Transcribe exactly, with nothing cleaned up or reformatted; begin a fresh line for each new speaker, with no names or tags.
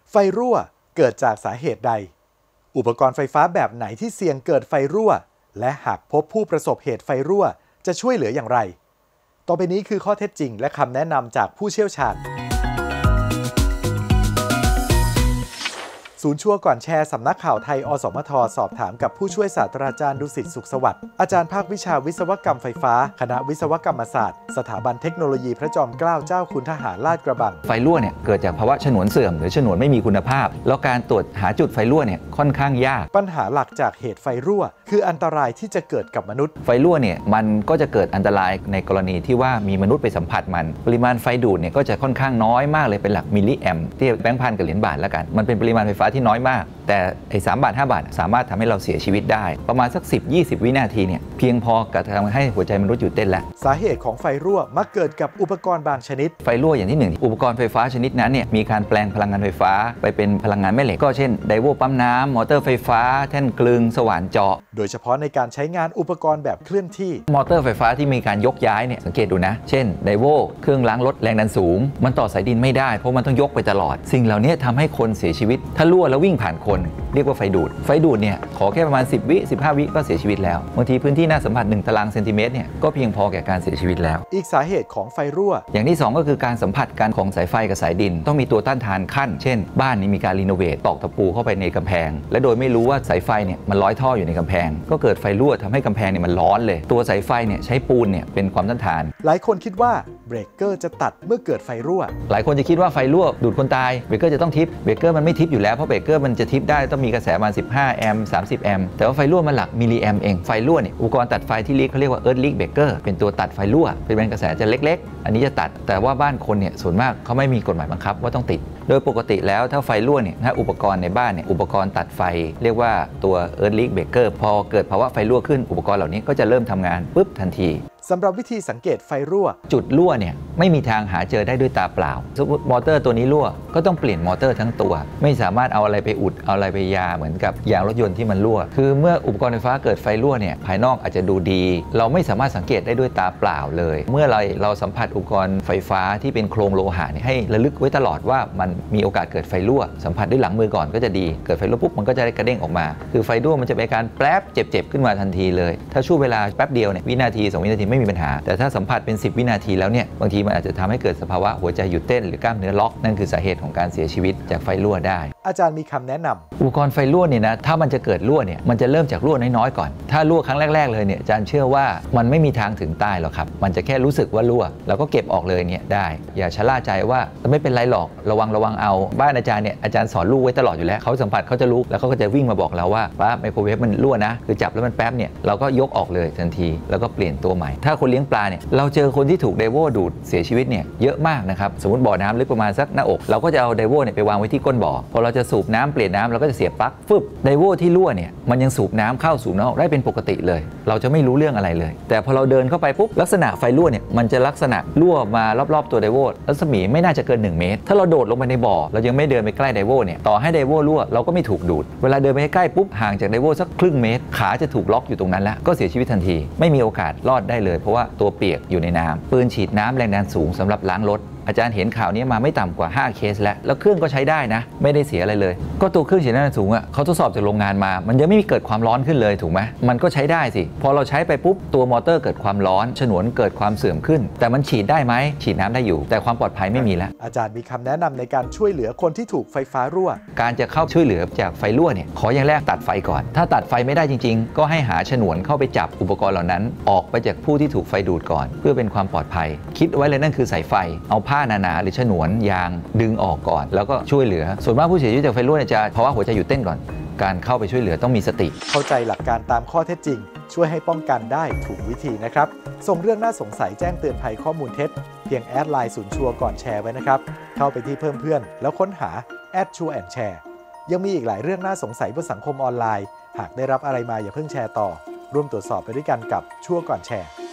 ไฟรั่วเกิดจากสาเหตุใดอุปกรณ์ไฟฟ้าแบบไหนที่เสี่ยงเกิดไฟรั่วและหากพบผู้ประสบเหตุไฟรั่วจะช่วยเหลืออย่างไรต่อไปนี้คือข้อเท็จจริงและคำแนะนำจากผู้เชี่ยวชาญศูนย์ชัวร์ก่อนแชร์สำนักข่าวไทยอสมทสอบถามกับผู้ช่วยศาสตราจารย์ดุสิตสุขสวัสดิ์อาจารย์ภาควิชาวิศวกรรมไฟฟ้าคณะวิศวกรรมศาสตร์สถาบันเทคโนโลยีพระจอมเกล้าเจ้าคุณทหารลาดกระบัง
ไฟรั่วเนี่ยเกิดจากภาวะฉนวนเสื่อมหรือฉนวนไม่มีคุณภาพแล้วการตรวจหาจุดไฟรั่วเนี่ยค่อนข้างยาก
ปัญหาหลักจากเหตุไฟรั่วคืออันตรายที่จะเกิดกับมนุษย์
ไฟรั่วเนี่ยมันก็จะเกิดอันตรายในกรณีที่ว่ามีมนุษย์ไปสัมผัสมันปริมาณไฟดูดเนี่ยก็จะค่อนข้างน้อยมากเลยเป็นหลักมิลลิแอมเทียบแบงค์พันกับเหรียญบาทแล้วกันมันเป็นปริมาณไฟฟ้าที่น้อยมากแต่ไอ้สามบาทห้าบาทสามารถทำให้เราเสียชีวิตได้ประมาณสัก สิบถึงยี่สิบ วินาทีเนี่ยเพียงพอกับทำให้หัวใจมนุษย์หยุดเต้นแล้ว
สาเหตุของไฟรั่วมักเกิดกับอุปกรณ์บางชนิด
ไฟรั่วอย่างที่หนึ่งอุปกรณ์ไฟฟ้าชนิดนั้นเนี่ยมีการแปลงพลังงานไฟฟ้าไปเป็นพลังงานแม่เหล็กก็เช่นไดโวปั๊มน้ำมอเตอร์ไฟฟ้าแท่นกลึงสว่านเจาะ
โดยเฉพาะในการใช้งานอุปกรณ์แบบเคลื่อนที่
มอเตอร์ไฟฟ้าที่มีการยกย้ายเนี่ยสังเกตดูนะเช่นไดโวเครื่องล้างรถแรงดันสูงมันต่อสายดินไม่ได้เพราะมันต้องยกไปตลอดสิ่งเหล่านี้ทำให้คนเสียชีวิตถ้ารั่วแล้ววิ่งผ่านคนเรียกว่าไฟดูดไฟดูดเนี่ยขอแค่ประมาณสิบวิสิบห้าวิก็เสียชีวิตแล้วบางทีพื้นที่น่าสัมผัสหนึ่งตารางเซนติเมตรเนี่ยก็เพียงพอแก่การเสียชีวิตแล้ว
อีกสาเหตุของไฟรั่ว
อย่างที่สองก็คือการสัมผัสกันของสายไฟกับสายดินต้องมีตัวต้านทานขั้นเช่นบ้านนี้มีการรีโนเวทตอกตะปูเข้าไปในกำแพงและโดยไม่รู้ว่าสายไฟเนี่ยมันร้อยท่ออยู่ในกำแพงก็เกิดไฟรั่วทำให้กำแพงเนี่ยมันร้อนเลยตัวสายไฟเนี่ยใช้ปูนเนี่ยเป็นความต้านทาน
หลายคนคิดว่าเบรกเกอร์จะตัดเมื่อเกิดไฟรั่ว
หลายคนจะคิดว่าไฟรั่วดูดคนตายเบรกเกอร์จะต้องทิปเบรกเกอร์มันไม่ทิปอยู่แล้วเพราะเบรกเกอร์มันจะทิปได้ต้องมีกระแสประมาณสิบห้าแอมป์สามสิบแอมป์แต่ว่าไฟรั่วมันหลักมิลลิแอมป์เองไฟรั่วเนี่ยอุปกรณ์ตัดไฟที่ลีกเขาเรียกว่าเอิร์ธลีกเบรกเกอร์เป็นตัวตัดไฟรั่วเป็นแรงกระแสจะเล็กๆอันนี้จะตัดแต่ว่าบ้านคนเนี่ยส่วนมากเขาไม่มีกฎหมายบังคับว่าต้องติดโดยปกติแล้วถ้าไฟรั่วเนี่ยถ้าอุปกรณ์ในบ้านเนี่ยอุปกรณ์ตัดไฟเรียกว่าตัวเอิร์ธลีกเบรกเกอร์พอเกิดภาวะไฟรั่วขึ้นอุปกรณ์เหล่านี้ก็จะเริ่มทำงานปุ๊บทันที
สำหรับวิธีสังเกตไฟรั่ว
จุดรั่วเนี่ยไม่มีทางหาเจอได้ด้วยตาเปล่าสมมติมอเตอร์ตัวนี้รั่วก็ต้องเปลี่ยนมอเตอร์ทั้งตัวไม่สามารถเอาอะไรไปอุดเอาอะไรไปยาเหมือนกับยางรถยนต์ที่มันรั่วคือเมื่ออุปกรณ์ไฟฟ้าเกิดไฟรั่วเนี่ยภายนอกอาจจะดูดีเราไม่สามารถสังเกตได้ด้วยตาเปล่าเลยเมื่อเราเราสัมผัสอุปกรณ์ไฟฟ้าที่เป็นโครงโลหะให้ระลึกไว้ตลอดว่ามันมีโอกาสเกิดไฟรั่วสัมผัสด้วยหลังมือก่อนก็จะดีเกิดไฟรั่วปุ๊บมันก็จะได้กระเด้งออกมาคือไฟรั่วมันจะเป็นการแป๊บเจ็บๆขึ้นมาทันทีเลยถ้าช่วงเวลาแป๊บเดียวเนี่ยวินาทีสองวินาทีไม่มีปัญหาแต่ถ้าสัมผัสเป็นสิบวินาทีแล้วเนี่ยบางทีมันอาจจะทำให้เกิดสภาวะหัวใจหยุดเต้นหรือกล้ามเนื้อล็อกนั่นคือสาเหตุของการเสียชีวิตจากไฟรั่วได้
อาจารย์มีคำแนะนำ
อุปกรณ์ไฟรั่วเนี่ยนะถ้ามันจะเกิดรั่วเนี่ยมันจะเริ่มจากรั่วน้อยๆก่อนถ้ารั่วครั้งแรกๆเลยเนี่ยอาจารย์เชื่อว่ามันไม่มีทางถึงตายหรอกครับมันจะแค่รู้สึกว่ารั่วแล้วก็เก็บออกเลยเนี่ยได้อย่าชะล่าใจว่าไม่เป็นไรหรอกระวังระวังเอาบ้านอาจารย์เนี่ยอาจารย์สอนลูกไว้ตลอดอยู่แล้วเขาสัมผัสเขาจะรู้แล้วเขาก็จะวิ่งมาบอกเราว่าว่าไมโครเวฟมันรั่วนะคือจับแล้วมันแป๊บเนี่ยเราก็ยกออกเลยทันทีแล้วก็เปลี่ยนตัวใหม่ถ้าคนเลี้ยงปลาเนี่ยเราเจอคนที่ถูกไดโวดูดเสียชีวิตเนี่ยเยอะมากนะครับสมมติบ่อน้ำลึกประมาณสักหน้าอกเราก็จะเอาไดโวเนี่ยไปวางไว้ที่ก้นบ่อพอเราจะสูบน้ำเปลี่ยนน้ำเราก็จะเสียบปลั๊กฟึบไดโวที่รั่วเนี่ยมันยังสูบน้ำเข้าสูบน้ำออกได้เป็นปกติเลยเราจะไม่รู้เรื่องอะไรเลยแต่พอเราเดินเข้าไปปุ๊บลักษณะไฟรั่วเนี่ยมันจะลักษณะรั่วมารอบๆตัวไดโวรัศมีไม่น่าจะเกินหนึ่งเมตรถ้าเราโดดลงไปในบ่อเรายังไม่เดินไปใกล้ไดโวเนี่ยต่อให้ไดโวรั่วเราก็ไม่ถูกดูดเวลาเดินไปใกล้ปุ๊บห่างจากไดโวสักครึ่งเมตรขาจะถูกล็อกอยู่ตรงนั้นแล้วก็เสียชีวิตทันทีไม่มีโอกาสรอดได้เลยเพราะว่าตัวเปียกอยู่ในน้ำปืนฉีดน้ำแรงดันสูงสำหรับล้างรถอาจารย์เห็นข่าวนี้มาไม่ต่ำกว่าห้าเคสแล้วแล้วเครื่องก็ใช้ได้นะไม่ได้เสียอะไรเลยก็ตัวเครื่องฉีดน้ำแรงดันสูงอ่ะเขาทดสอบจากโรงงานมามันยังไม่มีเกิดความร้อนขึ้นเลยถูกไหมมันก็ใช้ได้สิพอเราใช้ไปปุ๊บตัวมอเตอร์เกิดความร้อนฉนวนเกิดความเสื่อมขึ้นแต่มันฉีดได้ไหมฉีดน้ำได้อยู่แต่ความปลอดภัยไม่มีแล้ว
อาจารย์มีคำแนะนำในการช่วยเหลือคนที่ถูกไฟฟ้ารั่ว
การจะเข้าช่วยเหลือจากไฟรั่วเนี่ยขออย่างแรกตัดไฟก่อนถ้าตัดไฟไม่ได้จริงๆก็ให้หาฉนวนเข้าไปจับอุปกรณ์เหล่านั้นออกไปจากผู้ที่ถูกไฟดูดก่อนเพื่อเป็นความปลอดภัยคิดไว้เลยนั่นคือสายไฟเอาผ้าหนาๆหรือฉนวนยางดึงออกก่อนแล้วก็ช่วยเหลือส่วนมากผู้เสียชีวิตจากไฟรั่วจะเพราะว่าหัวใจหยุดเต้นก่อนการเข้าไปช่วยเหลือต้องมีสติ
เข้าใจหลักการตามข้อเท็จจริงช่วยให้ป้องกันได้ถูกวิธีนะครับส่งเรื่องน่าสงสัยแจ้งเตือนภัยข้อมูลเท็จเพียงแอดไลน์ศูนย์ชัวร์ก่อนแชร์ไว้นะครับเข้าไปที่เพิ่มเพื่อนแล้วค้นหาแอดชัวร์แอนด์แชร์ยังมีอีกหลายเรื่องน่าสงสัยบนสังคมออนไลน์หากได้รับอะไรมาอย่าเพิ่งแชร์ต่อร่วมตรวจสอบไปด้วยกันกับชัวร์ก่อนแชร์